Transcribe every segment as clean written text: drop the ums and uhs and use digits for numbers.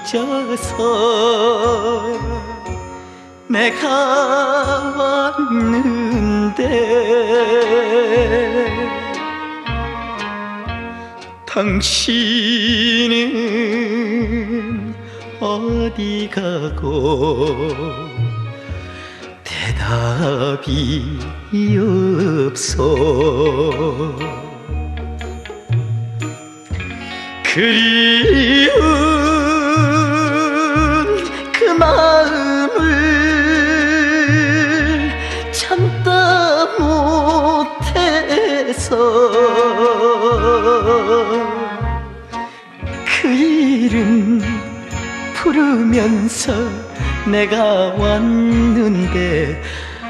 잊어서 내가 왔는데 당신은 어디 가고 대답이 없어. 그리운 그 마음을 참다 못해서 그 이름 부르면서 내가 왔는데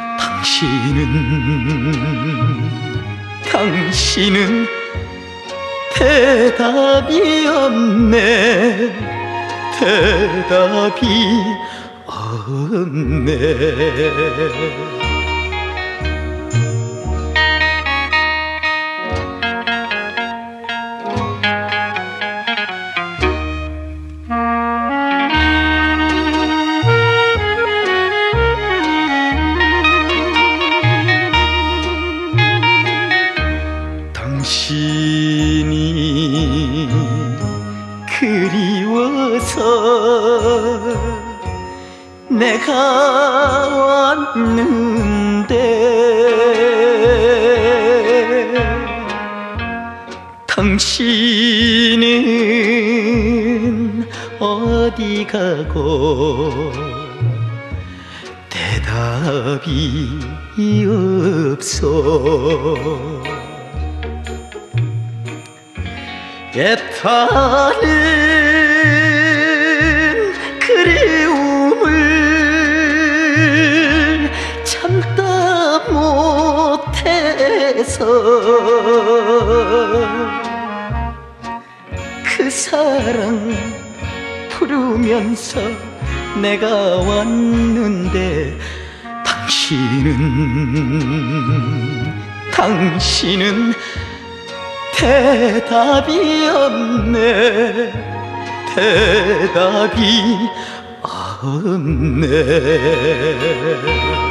당신은 대답이 없네. 대답이 없네. 당신이 그리워서 내가 왔는데 당신은 어디 가고 대답이 없어. 애타는 그리움을 참다 못해서 그 사랑 부르면서 내가 왔는데 당신은 대답이 없네. 대답이 없네.